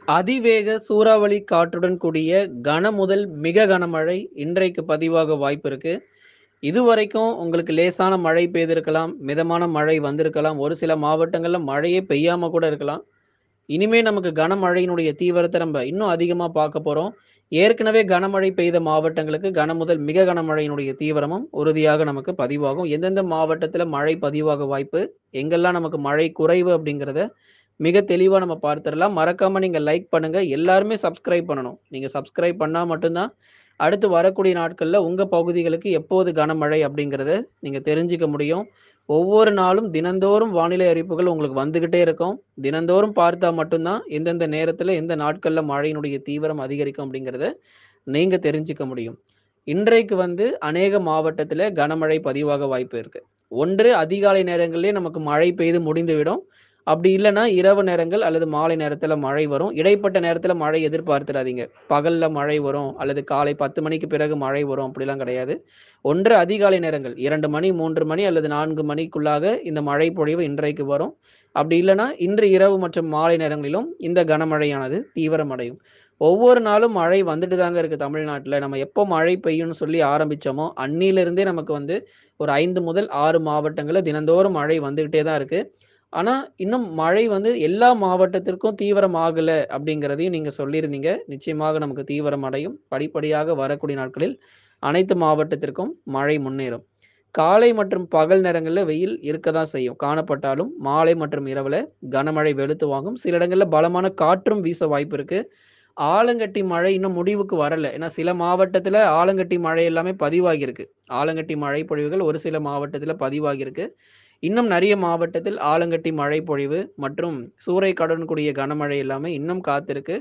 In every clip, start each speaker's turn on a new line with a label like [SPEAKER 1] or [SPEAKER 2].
[SPEAKER 1] அதிவேக சூறாவளி காற்றுடன் கூடிய கன முதல் மிக கனமழை இன்றைக்கு பதிவாக வாய்ப்பு இருக்கு. இதுவரைக்கும் உங்களுக்கு லேசான மழை பெய்திருக்கலாம், மிதமான மழை வந்திருக்கலாம், ஒரு சில மாவட்டங்கள்ல மழையே பெய்யாம கூட இருக்கலாம். இனிமே நமக்கு கனமழையினுடைய தீவிரத்த நம்ம இன்னும் அதிகமா பார்க்க போறோம். ஏற்கனவே கனமழை பெய்த மாவட்டங்களுக்கு கன முதல் மிக கனமழையினுடைய தீவிரமும் உறுதியாக நமக்கு பதிவாகும். எந்தெந்த மாவட்டத்தில மழை பதிவாக வாய்ப்பு, எங்கெல்லாம் நமக்கு மழை குறைவு அப்படிங்கிறத மிக தெளிவா நம்ம பார்த்துறலாம். மறக்காம நீங்க லைக் பண்ணுங்க. எல்லாருமே சப்ஸ்கிரைப் பண்ணணும். நீங்க சப்ஸ்கிரைப் பண்ணா மட்டும் தான், அடுத்து வரக்கூடிய நாட்கள்ல உங்க பகுதிகளுக்கு எப்போது கனமழை அப்படிங்கிறத நீங்க தெரிஞ்சுக்க முடியும். ஒவ்வொரு நாளும் தினந்தோறும் வானிலை அறிவிப்புகள் உங்களுக்கு வந்துகிட்டே இருக்கும். தினந்தோறும் பார்த்தா மட்டும் தான், எந்தெந்த நேரத்தில, எந்த நாட்கள்ல மழையினுடைய தீவிரம் அதிகரிக்கும் அப்படிங்கிறத நீங்க தெரிஞ்சுக்க முடியும். இன்றைக்கு வந்து அநேக மாவட்டத்தில கனமழை பதிவாக வாய்ப்பு இருக்கு. ஒன்று அதிகாலை நேரங்களிலே நமக்கு மழை பெய்து முடிந்துவிடும். அப்படி இல்லன்னா, இரவு நேரங்கள் அல்லது மாலை நேரத்தில மழை வரும். இடைப்பட்ட நேரத்தில மழை எதிர்பார்த்துறாதீங்க. பகல்ல மழை வரும் அல்லது காலை 10 மணிக்கு பிறகு மழை வரும் அப்படிலாம் கிடையாது. ஒன்று அதிகாலை நேரங்கள் 2 மணி, 3 மணி அல்லது 4 மணிக்குள்ளாக இந்த மழை பொழிவு இன்றைக்கு வரும். அப்படி இல்லன்னா, இன்று இரவு மற்றும் மாலை நேரங்களிலும் இந்த கனமழையானது தீவிரமடையும். ஒவ்வொரு நாளும் மழை வந்துட்டு தாங்க இருக்கு தமிழ்நாட்டுல. நம்ம எப்போ மழை பெய்யும்னு சொல்லி ஆரம்பிச்சோமோ, அன்னியிலிருந்தே நமக்கு வந்து ஒரு 5 முதல் 6 மாவட்டங்கள்ல தினந்தோறும் மழை வந்துகிட்டே தான் இருக்கு. ஆனா, இன்னும் மழை வந்து எல்லா மாவட்டத்திற்கும் தீவிரம் ஆகல அப்படிங்கிறதையும் நீங்க சொல்லியிருந்தீங்க. நிச்சயமாக நமக்கு தீவிரம் அடையும். படிப்படியாக வரக்கூடிய நாட்களில் அனைத்து மாவட்டத்திற்கும் மழை முன்னேறும். காலை மற்றும் பகல் நேரங்கள்ல வெயில் இருக்க தான் செய்யும். காணப்பட்டாலும் மாலை மற்றும் இரவுல கனமழை வெளுத்து வாங்கும். சில இடங்கள்ல பலமான காற்றும் வீச வாய்ப்பு இருக்கு. ஆலங்கட்டி மழை இன்னும் முடிவுக்கு வரல. ஏன்னா சில மாவட்டத்துல ஆலங்கட்டி மழை எல்லாமே பதிவாகியிருக்கு. ஆலங்கட்டி மழை பொழிவுகள் ஒரு சில மாவட்டத்துல பதிவாகியிருக்கு. இன்னும் நிறைய மாவட்டத்தில் ஆலங்கட்டி மழை பொழிவு மற்றும் சூறைக்காற்றுடன் கூடிய கனமழை எல்லாமே இன்னும் காத்திருக்கு.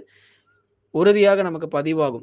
[SPEAKER 1] உறுதியாக நமக்கு பதிவாகும்.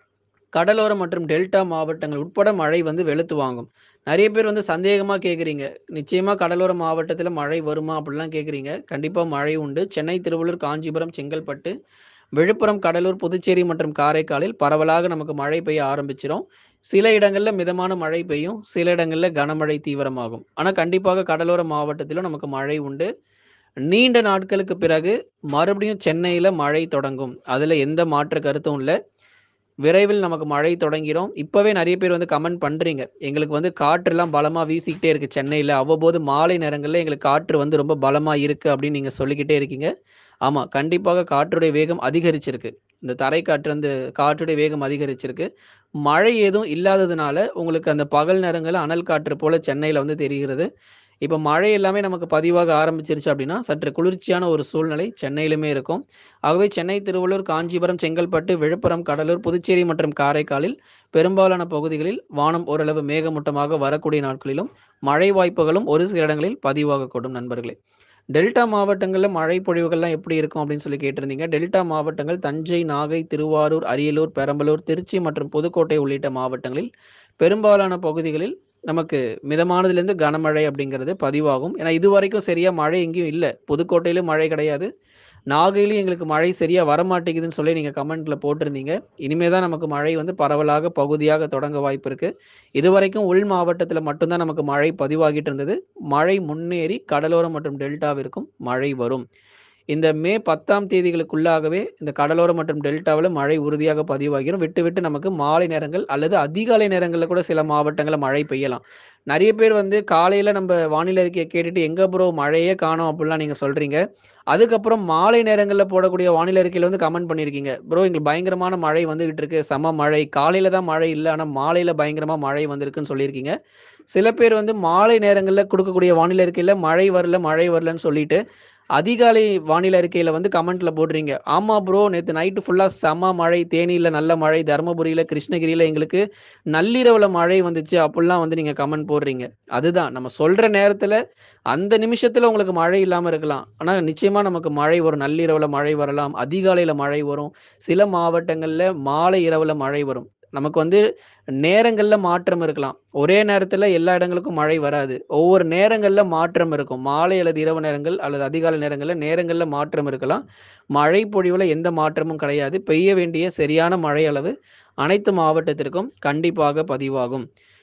[SPEAKER 1] கடலோரம் மற்றும் டெல்டா மாவட்டங்கள் உட்பட மழை வந்து வெளுத்து வாங்கும். நெறைய பேர் வந்து சந்தேகமா கேட்குறீங்க. நிச்சயமா கடலோர மாவட்டத்தில மழை வருமா? அப்படிலாம் கேட்குறீங்க. கண்டிப்பா மழை உண்டு. சென்னை, திருவள்ளூர், காஞ்சிபுரம், செங்கல்பட்டு, விழுப்புரம், கடலூர், புதுச்சேரி மற்றும் காரைக்காலில் பரவலாக நமக்கு மழை பெய்ய ஆரம்பிச்சிரும். சில இடங்கள்ல மிதமான மழை பெய்யும். சில இடங்கள்ல கனமழை தீவிரமாகும். ஆனா கண்டிப்பாக கடலோர மாவட்டத்திலும் நமக்கு மழை உண்டு. நீண்ட நாட்களுக்கு பிறகு மறுபடியும் சென்னையில மழை தொடங்கும். அதுல எந்த மாற்று கருத்தும் இல்ல. விரைவில் நமக்கு மழை தொடங்கிரும். இப்பவே நெறைய பேர் வந்து கமெண்ட் பண்றீங்க. எங்களுக்கு வந்து காற்றெல்லாம் பலமா வீசிக்கிட்டே இருக்கு சென்னையில. அவ்வப்போது மாலை நேரங்கள்ல எங்களுக்கு காற்று வந்து ரொம்ப பலமா இருக்கு அப்படின்னு நீங்க சொல்லிக்கிட்டே இருக்கீங்க. ஆமா, கண்டிப்பாக காற்றுடைய வேகம் அதிகரிச்சிருக்கு. இந்த தரைக்காற்று வந்து காற்றுடைய வேகம் அதிகரிச்சிருக்கு. மழை ஏதும் இல்லாததுனால உங்களுக்கு அந்த பகல் நேரங்கள்ல அனல் காற்று போல சென்னையில வந்து தெரிகிறது. இப்ப மழை எல்லாமே நமக்கு பதிவாக ஆரம்பிச்சிருச்சு அப்படின்னா, சற்று குளிர்ச்சியான ஒரு சூழ்நிலை சென்னையிலுமே இருக்கும். ஆகவே சென்னை, திருவள்ளூர், காஞ்சிபுரம், செங்கல்பட்டு, விழுப்புரம், கடலூர், புதுச்சேரி மற்றும் காரைக்காலில் பெரும்பாலான பகுதிகளில் வானம் ஓரளவு மேகமூட்டமாக வரக்கூடிய நாட்களிலும் மழை வாய்ப்புகளும் ஒரு சில இடங்களில் பதிவாகக்கூடும் நண்பர்களே. டெல்டா மாவட்டங்கள்ல மழை பொழிவுகள்லாம் எப்படி இருக்கும் அப்படின்னு சொல்லி கேட்டிருந்தீங்க. டெல்டா மாவட்டங்கள் தஞ்சை, நாகை, திருவாரூர், அரியலூர், பெரம்பலூர், திருச்சி மற்றும் புதுக்கோட்டை உள்ளிட்ட மாவட்டங்களில் பெரும்பாலான பகுதிகளில் நமக்கு மிதமானதிலிருந்து கனமழை அப்படிங்கிறது பதிவாகும். ஏன்னா இதுவரைக்கும் சரியா மழை எங்கேயும் இல்ல. புதுக்கோட்டையிலும் மழை கிடையாது. நாகையிலும் எங்களுக்கு மழை சரியா வரமாட்டேங்குதுன்னு சொல்லி நீங்க கமெண்ட்ல போட்டிருந்தீங்க. இனிமே தான் நமக்கு மழை வந்து பரவலாக பகுதியாக தொடங்க வாய்ப்பு இருக்கு. இதுவரைக்கும் உள் மாவட்டத்தில மட்டும் தான் நமக்கு மழை பதிவாகிட்டு இருந்தது. மழை முன்னேறி கடலோரம் மற்றும் டெல்டாவிற்கும் மழை வரும். இந்த மே 10ஆம் தேதிகளுக்குள்ளாகவே இந்த கடலோரம் மற்றும் டெல்டாவுல மழை உறுதியாக பதிவாகிரும். விட்டு, விட்டு நமக்கு மாலை நேரங்கள் அல்லது அதிகாலை நேரங்கள்ல கூட சில மாவட்டங்கள்ல மழை பெய்யலாம். நெறைய பேர் வந்து காலையில நம்ப வானிலை அறிக்கைய கேட்டுட்டு, "எங்க ப்ரோ மழையே காணோம்" அப்படிலாம் நீங்க சொல்றீங்க. அதுக்கப்புறம் மாலை நேரங்கள்ல போடக்கூடிய வானிலை அறிக்கையில வந்து கமெண்ட் பண்ணியிருக்கீங்க. "ப்ரோ எங்களுக்கு பயங்கரமான மழை வந்துகிட்டு இருக்கு. செம மழை. காலையில தான் மழை இல்ல. ஆனா மாலையில பயங்கரமா மழை வந்திருக்குன்னு" சொல்லியிருக்கீங்க. சில பேர் வந்து மாலை நேரங்கள்ல குடுக்கக்கூடிய வானிலை அறிக்கையில மழை வரல, மழை வரலன்னு சொல்லிட்டு, அதிகாலை வானிலை அறிக்கையில வந்து கமெண்ட்ல போடுறீங்க. "ஆமா ப்ரோ நேத்து நைட்டு ஃபுல்லா செம மழை. தேனியில நல்ல மழை. தர்மபுரியில, கிருஷ்ணகிரியில எங்களுக்கு நள்ளிரவுல மழை வந்துச்சு." அப்படிலாம் வந்து நீங்க கமெண்ட் போடுறீங்க. அதுதான் நம்ம சொல்ற நேரத்துல, அந்த நிமிஷத்துல உங்களுக்கு மழை இல்லாம இருக்கலாம். ஆனா நிச்சயமா நமக்கு மழை வரும். நள்ளிரவுல மழை வரலாம். அதிகாலையில மழை வரும். சில மாவட்டங்கள்ல மாலை இரவுல மழை வரும். நமக்கு வந்து நேரங்கள்ல மாற்றம் இருக்கலாம். ஒரே நேரத்துல எல்லா இடங்களுக்கும் மழை வராது. ஒவ்வொரு நேரங்கள்ல மாற்றம் இருக்கும். மாலை அல்லது இரவு நேரங்கள் அல்லது அதிகாலை நேரங்கள்ல நேரங்கள்ல மாற்றம் இருக்கலாம். மழை பொழிவுல எந்த மாற்றமும் கிடையாது. பெய்ய வேண்டிய சரியான மழை அளவு அனைத்து மாவட்டத்திற்கும் கண்டிப்பாக பதிவாகும்.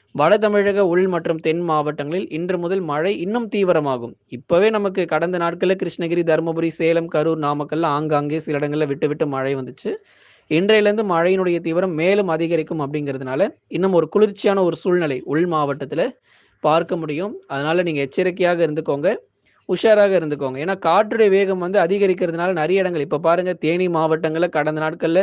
[SPEAKER 1] வட தமிழக உள் மற்றும் தென் மாவட்டங்களில் இன்று முதல் மழை இன்னும் தீவிரமாகும். இப்பவே நமக்கு கடந்த நாட்கள்ல கிருஷ்ணகிரி, தருமபுரி, சேலம், கரூர், நாமக்கல்ல ஆங்காங்கே சில இடங்கள்ல விட்டு விட்டு மழை வந்துச்சு. இன்றையிலிருந்து மழையினுடைய தீவிரம் மேலும் அதிகரிக்கும் அப்படிங்கிறதுனால, இன்னும் ஒரு குளிர்ச்சியான ஒரு சூழ்நிலை உள் மாவட்டத்தில பார்க்க முடியும். அதனால நீங்க எச்சரிக்கையாக இருந்துக்கோங்க. உஷாராக இருந்துக்கோங்க. ஏன்னா காற்றுடைய வேகம் வந்து அதிகரிக்கிறதுனால நெறைய இடங்கள் இப்ப பாருங்க தேனி மாவட்டங்கள்ல கடந்த நாட்கள்ல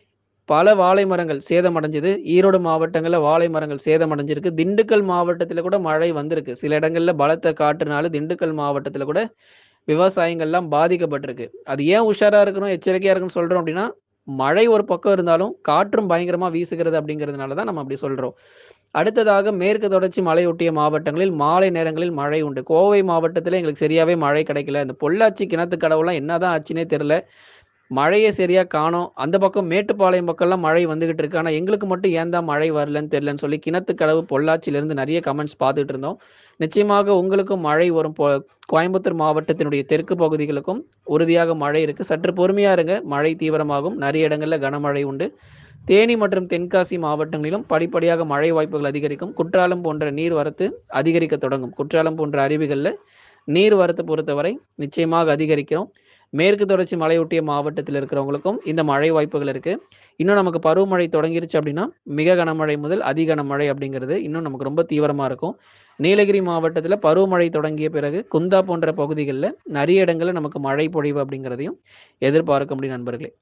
[SPEAKER 1] பல வாழை மரங்கள் சேதமடைஞ்சது. ஈரோடு மாவட்டங்கள்ல வாழை மரங்கள் சேதமடைஞ்சிருக்கு. திண்டுக்கல் மாவட்டத்தில கூட மழை வந்திருக்கு. சில இடங்கள்ல பலத்த காற்றுனால திண்டுக்கல் மாவட்டத்தில கூட விவசாயங்கள்லாம் பாதிக்கப்பட்டிருக்கு. அது ஏன் உஷாரா இருக்கணும், எச்சரிக்கையா இருக்கணும்னு சொல்றோம் அப்டின்னா, மழை ஒரு பக்கம் இருந்தாலும், காற்றும் பயங்கரமா வீசுகிறது அப்படிங்கிறதுனால தான் நம்ம அப்படி சொல்றோம். அடுத்ததாக மேற்கு தொடர்ச்சி மலையொட்டிய மாவட்டங்களில் மாலை நேரங்களில் மழை உண்டு. கோவை மாவட்டத்தில எங்களுக்கு சரியாவே மழை கிடைக்கல. இந்த பொள்ளாச்சி கிணத்துக்கடவுலாம் என்னதான் ஆச்சுன்னே தெரியல. மழையே சரியா காணோம். அந்த பக்கம் மேட்டுப்பாளையம் பக்கம்லாம் மழை வந்துகிட்டு இருக்கு. ஆனா எங்களுக்கு மட்டும் ஏன் தான் மழை வரலன்னு தெரியலன்னு சொல்லி கிணத்துக்கடவு பொள்ளாச்சியிலிருந்து நெறைய கமெண்ட்ஸ் பார்த்துட்டு இருந்தோம். நிச்சயமாக உங்களுக்கும் மழை வரும். கோயம்புத்தூர் மாவட்டத்தினுடைய தெற்கு பகுதிகளுக்கும் உறுதியாக மழை இருக்கு. சற்று பொறுமையா இருங்க. மழை தீவிரமாகும். நெறைய இடங்கள்ல கனமழை உண்டு. தேனி மற்றும் தென்காசி மாவட்டங்களிலும் படிப்படியாக மழை வாய்ப்புகள் அதிகரிக்கும். குற்றாலம் போன்ற நீர்வரத்து அதிகரிக்க தொடங்கும். குற்றாலம் போன்ற அருவிகள்ல நீர்வரத்து பொறுத்தவரை நிச்சயமாக அதிகரிக்கும். மேற்கு தொடர்ச்சி மலையொட்டிய மாவட்டத்தில் இருக்கிறவங்களுக்கும் இந்த மழை வாய்ப்புகள் இருக்கு. இன்னும் நமக்கு பருவமழை தொடங்கிருச்சு அப்படின்னா, மிக கனமழை முதல் அதி கனமழை அப்படிங்கிறது இன்னும் நமக்கு ரொம்ப தீவிரமா இருக்கும். நீலகிரி மாவட்டத்தில பருவமழை தொடங்கிய பிறகு குந்தா போன்ற பகுதிகள்ல நெறைய இடங்கள்ல நமக்கு மழை பொழிவு அப்படிங்கிறதையும் எதிர்பார்க்க முடியும் நண்பர்களே.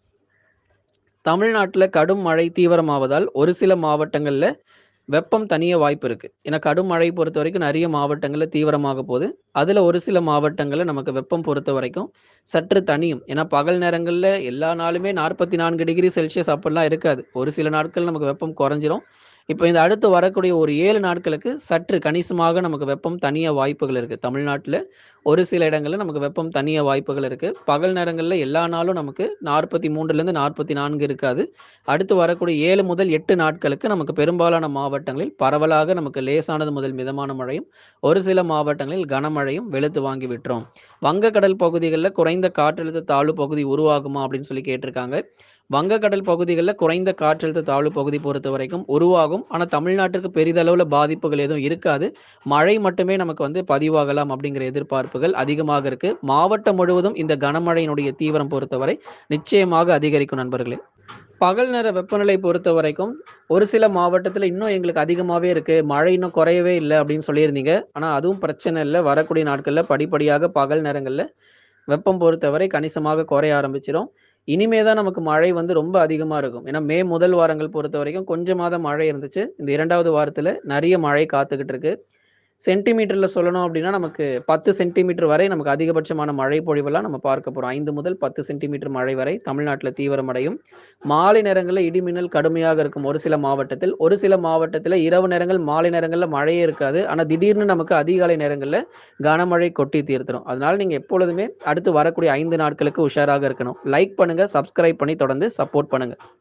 [SPEAKER 1] தமிழ்நாட்டுல கடும் மழை தீவிரமாவதால் ஒரு சில மாவட்டங்கள்ல வெப்பம் தணிய வாய்ப்பு இருக்கு. ஏன்னா கடும் மழை பொறுத்தவரைக்கும் நெறைய மாவட்டங்கள்ல தீவிரமாக போது. அதுல ஒரு சில மாவட்டங்கள்ல நமக்கு வெப்பம் பொறுத்தவரைக்கும் சற்று தணியும். ஏன்னா பகல் நேரங்கள்ல எல்லா நாளுமே 44 டிகிரி செல்சியஸ் அப்படிலாம் இருக்காது. ஒரு சில நாட்கள் நமக்கு வெப்பம் குறைஞ்சிரும். இப்ப இந்த அடுத்து வரக்கூடிய ஒரு 7 நாட்களுக்கு சற்று கணிசமாக நமக்கு வெப்பம் தணிய வாய்ப்புகள் இருக்கு. தமிழ்நாட்டுல ஒரு சில இடங்கள்ல நமக்கு வெப்பம் தணிய வாய்ப்புகள் இருக்கு. பகல் நேரங்கள்ல எல்லா நாளும் நமக்கு 43லேருந்து 44 இருக்காது. அடுத்து வரக்கூடிய 7 முதல் 8 நாட்களுக்கு நமக்கு பெரும்பாலான மாவட்டங்களில் பரவலாக நமக்கு லேசானது முதல் மிதமான மழையும், ஒரு சில மாவட்டங்களில் கனமழையும் வெளுத்து வாங்கி விட்டுரும். வங்கக்கடல் பகுதிகள்ல குறைந்த காற்றழுத்த தாழ்வு பகுதி உருவாகுமா அப்படின்னு சொல்லி கேட்டிருக்காங்க. வங்கக்கடல் பகுதிகள்ல குறைந்த காற்றழுத்த தாழ்வு பகுதி பொறுத்தவரைக்கும் உருவாகும். ஆனா தமிழ்நாட்டிற்கு பெரிதளவுல பாதிப்புகள் எதுவும் இருக்காது. மழை மட்டுமே நமக்கு வந்து பதிவாகலாம் அப்படிங்கிற எதிர்பார்ப்புகள் அதிகமாக இருக்கு. மாவட்டம் முழுவதும் இந்த கனமழையினுடைய தீவிரம் பொறுத்தவரை நிச்சயமாக அதிகரிக்கும் நண்பர்களே. பகல் நேர வெப்பநிலை பொறுத்தவரைக்கும் ஒரு சில மாவட்டத்துல இன்னும் எங்களுக்கு அதிகமாவே இருக்கு. மழை இன்னும் குறையவே இல்ல அப்படின்னு சொல்லியிருந்தீங்க. ஆனா அதுவும் பிரச்சனை இல்ல. வரக்கூடிய நாட்கள்ல படிப்படியாக பகல் நேரங்கள்ல வெப்பம் பொறுத்தவரை கணிசமாக குறைய ஆரம்பிச்சிரும். இனிமே தான் நமக்கு மழை வந்து ரொம்ப அதிகமா இருக்கும். ஏன்னா மே முதல் வாரங்கள் பொறுத்தவரைக்கும் கொஞ்சமா தான் மழை இருந்துச்சு. இந்த 2வது வாரத்துல நெறைய மழை காத்துக்கிட்டு இருக்கு. சென்டிமீட்டர்ல சொல்லணும் அப்படின்னா, நமக்கு 10 சென்டிமீட்டர் வரை நமக்கு அதிகபட்சமான மழை பொழிவெல்லாம் நம்ம பார்க்க போறோம். 5 முதல் 10 சென்டிமீட்டர் மழை வரை தமிழ்நாட்டுல தீவிரமடையும். மாலை நேரங்கள்ல இடி, மின்னல் கடுமையாக இருக்கும் ஒரு சில மாவட்டத்தில். ஒரு சில மாவட்டத்துல இரவு நேரங்கள், மாலை நேரங்கள்ல மழையே இருக்காது. ஆனா திடீர்னு நமக்கு அதிகாலை நேரங்கள்ல கனமழை கொட்டி தீர்த்துரும். அதனால நீங்க எப்பொழுதுமே அடுத்து வரக்கூடிய 5 நாட்களுக்கு உஷாராக இருக்கணும். லைக் பண்ணுங்க, சப்ஸ்கிரைப் பண்ணி தொடர்ந்து சப்போர்ட் பண்ணுங்க.